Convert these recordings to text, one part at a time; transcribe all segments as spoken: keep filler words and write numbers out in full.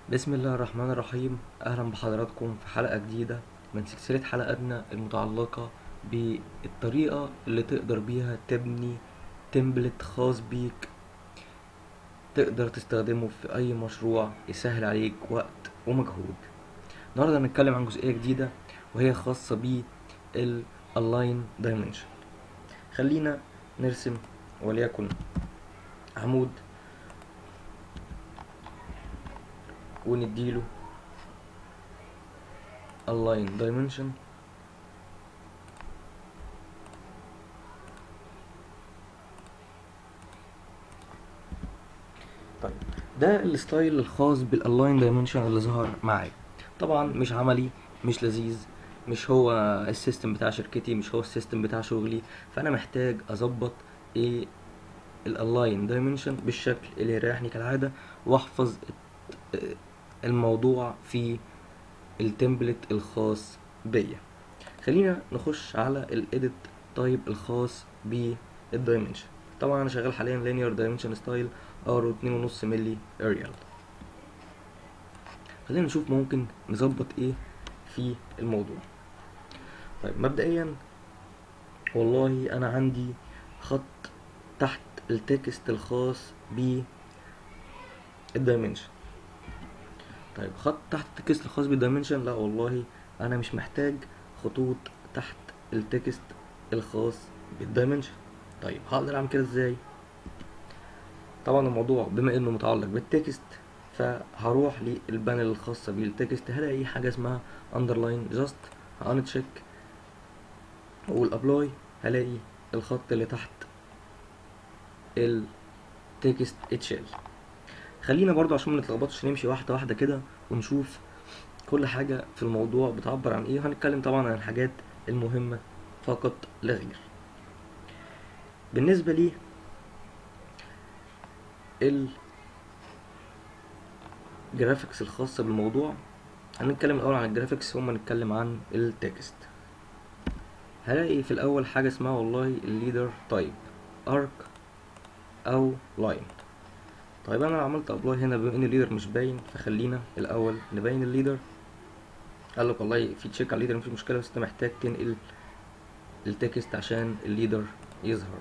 بسم الله الرحمن الرحيم. أهلا بحضراتكم في حلقة جديدة من سلسلة حلقاتنا المتعلقة بالطريقة اللي تقدر بيها تبني تمبلت خاص بيك تقدر تستخدمه في أي مشروع يسهل عليك وقت ومجهود. النهاردة هنتكلم عن جزئية جديدة وهي خاصة بالألاين دايمنشن. خلينا نرسم وليكن عمود ونديله align dimension. طيب ده الستايل الخاص بالالاين دايمنشن اللي ظهر معايا. طبعا مش عملي، مش لذيذ، مش هو السيستم بتاع شركتي، مش هو السيستم بتاع شغلي، فانا محتاج اظبط ايه الالاين دايمنشن بالشكل اللي يريحني كالعاده، واحفظ الموضوع في التمبلت الخاص بيا. خلينا نخش على الايديت تايب الخاص بالدايمنشن. طبعا انا شغال حاليا linear dimension style ار اتنين ونص ملي اريال. خلينا نشوف ممكن نظبط ايه في الموضوع. طيب مبدئيا والله انا عندي خط تحت التكست الخاص بالدايمنشن. طيب خط تحت التكست الخاص بالدايمنشن، لا والله انا مش محتاج خطوط تحت التكست الخاص بالدايمنشن. طيب هقدر اعمل كده ازاي؟ طبعا الموضوع بما انه متعلق بالتكست، فهروح للبانل الخاصة بالتكست، هلاقي حاجة اسمها underline just، هانتشيك واقول ابلاي، هلاقي الخط اللي تحت التكست اتشال. خلينا برضو عشان ما نتلخبطش نمشي واحدة واحدة كده ونشوف كل حاجة في الموضوع بتعبر عن ايه، وهنتكلم طبعا عن الحاجات المهمة فقط لا غير. بالنسبة لي الجرافيكس الخاصة بالموضوع، هنتكلم الأول عن الجرافيكس ثم نتكلم عن التكست. هلاقي في الأول حاجة اسمها والله الليدر تايب ارك أو لاين. طيب أنا عملت أبلاي هنا بما إن الليدر مش باين، فخلينا الأول نبين الليدر. قال لك والله في تشيك على الليدر مفيش مشكلة، بس أنت محتاج تنقل التكست عشان الليدر يظهر.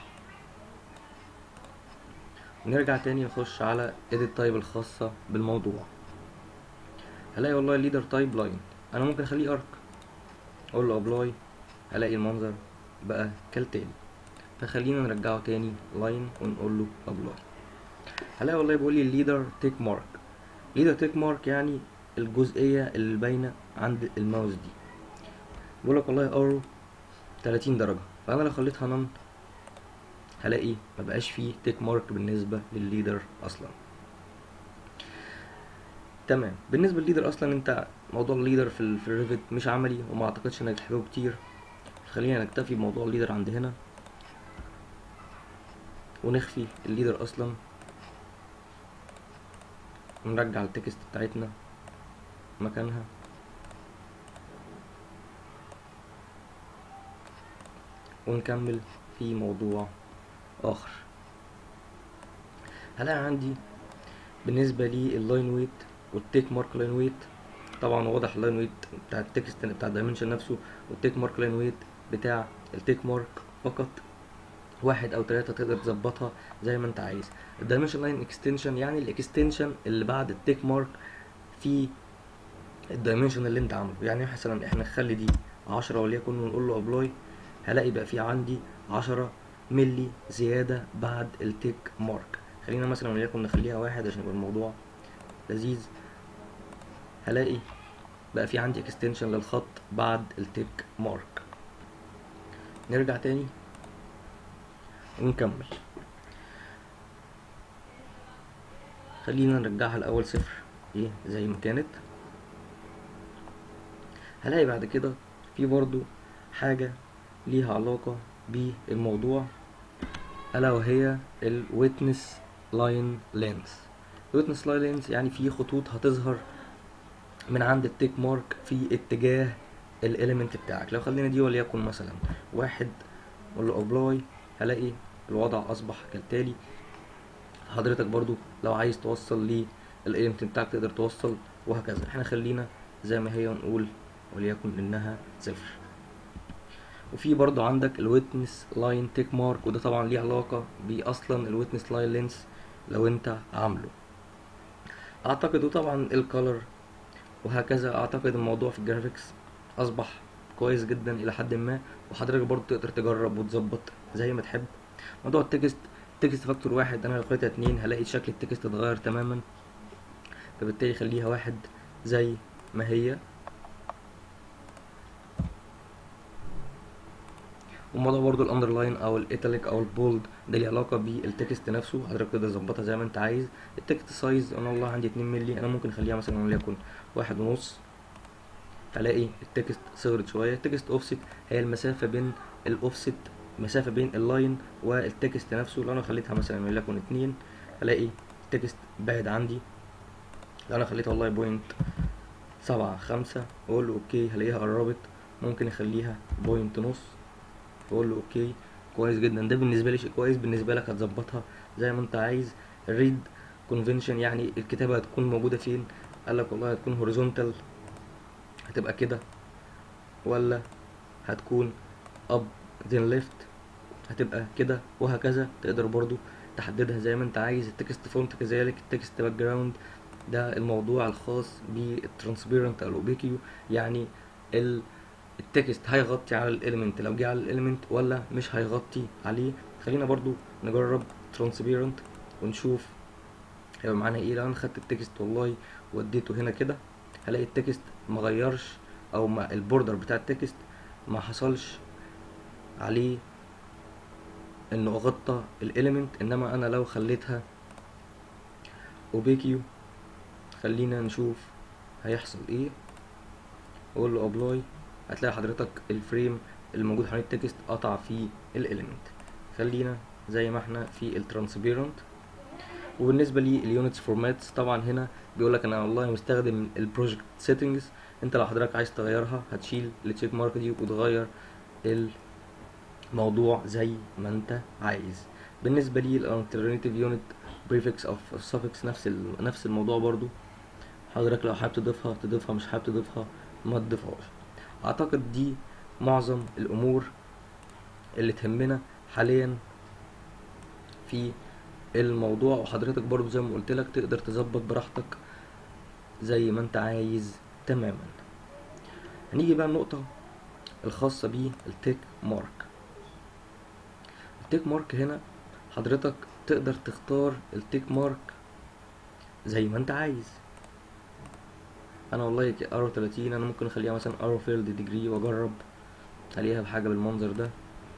نرجع تاني نخش على edit type الخاصة بالموضوع. هلاقي والله الليدر تايب لاين، أنا ممكن أخليه ارك، أقول له أبلاي، هلاقي المنظر بقى كالتالي. فخلينا نرجعه تاني لاين ونقول له ابلاي. هلاقي والله بيقول لي الليدر تيك مارك. ليدر تيك مارك يعني الجزئيه اللي باينه عند الماوس دي. بيقول لك والله ارو تلاتين درجه، فانا لو خليتها نون هلاقي مبقاش فيه تيك مارك بالنسبه للليدر اصلا. تمام. بالنسبه للليدر اصلا انت موضوع الليدر في ال في الريفت مش عملي وما اعتقدش انك تحتاجه كتير، خلينا نكتفي بموضوع الليدر عند هنا ونخفي الليدر اصلا ونرجع التكست بتاعتنا مكانها. ونكمل في موضوع اخر. هلاقي عندي بالنسبه لي اللاين ويت والتيك مارك لاين ويت. طبعا واضح اللاين ويت بتاع التكست بتاع الدايمنشن نفسه، والتيك مارك لاين ويت بتاع التيك مارك فقط واحد او تلاتة، تقدر تظبطها زي ما انت عايز. الدايمنشن لاين اكستنشن يعني الاكستنشن اللي بعد التيك مارك في الدايمنشن اللي انت عامله. يعني مثلا احنا نخلي دي عشرة وليكن ونقول له ابلاي، هلاقي بقى في عندي عشرة ملي زيادة بعد التيك مارك. خلينا مثلا وليكن نخليها واحد عشان يبقى الموضوع لذيذ. هلاقي بقى في عندي اكستنشن للخط بعد التيك مارك. نرجع تاني ونكمل. خلينا نرجعها الاول صفر ايه زي ما كانت. هلاقي بعد كده في برضو حاجة ليها علاقة بالموضوع، الا وهي ال witness line length. witness line length يعني في خطوط هتظهر من عند التيك مارك في اتجاه الاليمنت بتاعك. لو خلينا دي وليكن مثلا واحد ولا ابلاي، هلاقي الوضع اصبح كالتالي. حضرتك برضو لو عايز توصل الايلمنت بتاعك تقدر توصل وهكذا. احنا خلينا زي ما هي ونقول وليكن انها صفر. وفي برضو عندك الويتنس لاين تيك مارك، وده طبعا ليه علاقة باصلا الويتنس لاين لينس لو انت عامله اعتقد. وطبعا الكالر وهكذا. اعتقد الموضوع في الجرافيكس اصبح كويس جدا الى حد ما، وحضرتك برضو تقدر تجرب وتظبط زي ما تحب. موضوع التكست، تكست فاكتور واحد، انا لو خليتها اتنين هلاقي شكل التكست اتغير تماما، فبالتالي خليها واحد زي ما هي. وموضوع برضو الاندرلاين او الايتاليك او البولد ده ليه علاقه بالتكست نفسه، حضرتك تقدر تظبطها زي ما انت عايز. التكست سايز انا والله عندي اتنين مللي، انا ممكن اخليها مثلا وليكن واحد ونص، هلاقي التكست صغرت شويه. التكست اوفست هي المسافه بين الاوفست، مسافه بين اللاين والتكست نفسه. لو انا خليتها مثلا وليكن اتنين هلاقي التكست بعد عندي. لو انا خليتها والله بوينت سبعة خمسة اقول له اوكي هلاقيها قربت. ممكن اخليها بوينت نص اقول له اوكي كويس جدا. ده بالنسبه لي شيء كويس، بالنسبه لك هتظبطها زي ما انت عايز. الريد كونفنشن يعني الكتابه هتكون موجوده فين، قال لك والله هتكون هوريزونتال هتبقى كده، ولا هتكون اب then left هتبقى كده، وهكذا. تقدر برضو تحددها زي ما انت عايز. التكست فونت كذلك، التكست باك جراوند ده الموضوع الخاص بالترانسبيرنت او الاوبيكيو، يعني ال التكست هيغطي على الاليمنت لو جه على الاليمنت ولا مش هيغطي عليه. خلينا برضو نجرب ترانسبيرنت ونشوف هيبقى معانا ايه. لو انا خدت التكست والله وديته هنا كده هلاقي التكست مغيرش، او ما البوردر بتاع التكست ما حصلش عليه انه غطى الاليمنت. انما انا لو خليتها اوبيكيو خلينا نشوف هيحصل ايه. اقول له ابلاي هتلاقي حضرتك الفريم الموجود حوالين التكست قطع فيه الاليمنت. خلينا زي ما احنا في الترانسبيرنت. وبالنسبه لي اليونتس فورماتس طبعا هنا بيقول لك انا والله مستخدم البروجكت سيتنجز. انت لو حضرتك عايز تغيرها هتشيل التشيك مارك دي وتغير الموضوع زي ما انت عايز. بالنسبه لي الالترناتيف يونت بريفكس او suffix نفس نفس الموضوع برضو. حضرتك لو حابب تضيفها تضيفها، مش حابب تضيفها ما تضيفهاش. اعتقد دي معظم الامور اللي تهمنا حاليا في الموضوع. وحضرتك برضو زي ما قلت لك تقدر تظبط براحتك زي ما انت عايز تماما. هنيجي بقى النقطة الخاصة بالتيك مارك. التيك مارك هنا حضرتك تقدر تختار التيك مارك زي ما انت عايز. انا والله ارو تلاتين انا ممكن اخليها مثلا ارو فيلد ديجري واجرب خليها بحاجة بالمنظر ده،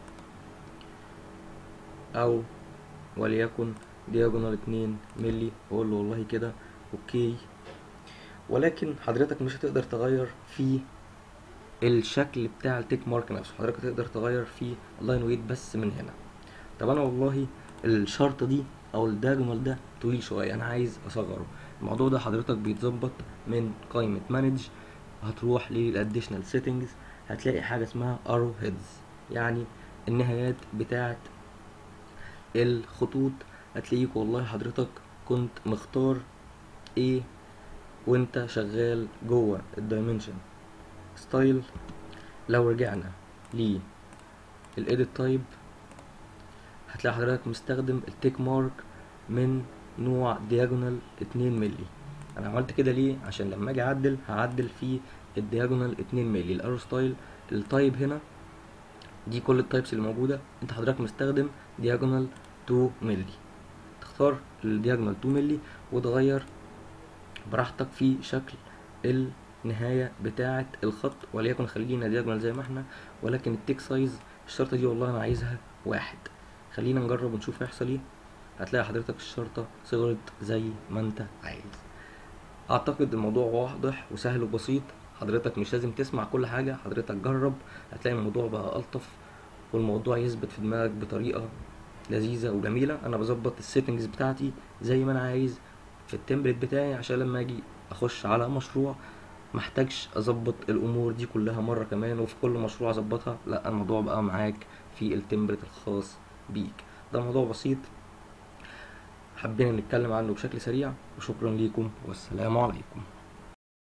او وليكن دياجونال اتنين ملي واقول له والله كده اوكي. ولكن حضرتك مش هتقدر تغير في الشكل بتاع التيك مارك نفسه، حضرتك تقدر تغير في اللاين ويت بس من هنا. طب انا والله الشرطة دي او الدياجونال ده طويل شوية انا عايز اصغره. الموضوع ده حضرتك بيتظبط من قائمة مانج، هتروح للاديشنال سيتنجز هتلاقي حاجة اسمها ارو هيدز، يعني النهايات بتاعت الخطوط. هتلاقيك والله حضرتك كنت مختار ايه وانت شغال جوه الدايمنشن ستايل. لو رجعنا للايديت تايب هتلاقي حضرتك مستخدم التيك مارك من نوع دياجونال اتنين ملي. انا عملت كده ليه؟ عشان لما اجي اعدل هعدل في الدياجونال اتنين ملي. الارو ستايل التايب هنا دي كل التايبس اللي موجوده، انت حضرتك مستخدم دياجونال اتنين ملي، تختار الدياجونال اتنين ملي وتغير براحتك في شكل النهاية بتاعة الخط. وليكن خلينا دياجونال زي ما احنا، ولكن التيك سايز الشرطة دي والله انا عايزها واحد. خلينا نجرب ونشوف هيحصل ايه. هتلاقي حضرتك الشرطة صغرت زي ما انت عايز. اعتقد الموضوع واضح وسهل وبسيط، حضرتك مش لازم تسمع كل حاجة، حضرتك جرب هتلاقي الموضوع بقى ألطف والموضوع يثبت في دماغك بطريقة لذيذة وجميلة. انا بظبط السيتنجز بتاعتي زي ما انا عايز في التمبلت بتاعي عشان لما اجي اخش على مشروع محتاجش اظبط الامور دي كلها مرة كمان وفي كل مشروع اظبطها، لا الموضوع بقى معاك في التمبلت الخاص بيك. ده موضوع بسيط حبينا نتكلم عنه بشكل سريع، وشكرا ليكم والسلام عليكم.